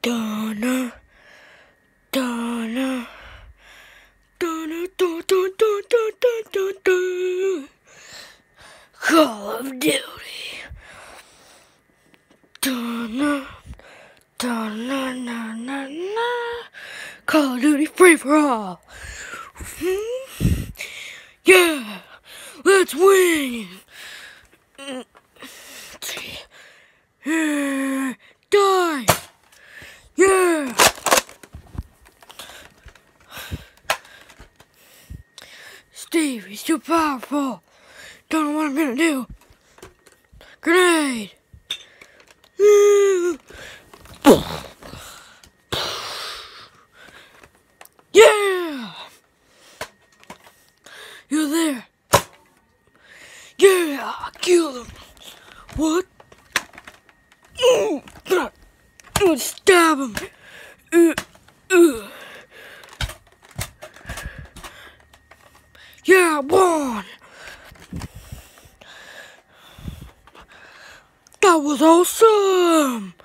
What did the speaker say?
Donna, Donna, Donna, Donna, Donna, Donna, Donna, Call of Duty. Donna, Donna, na, na, na. Call of Duty free for all. Yeah, let's win. Die. Yeah. Steve, he's too powerful. Don't know what I'm gonna do. Grenade. Yeah. You're there. Yeah, I killed him. What? Stab him. Yeah, I won. That was awesome.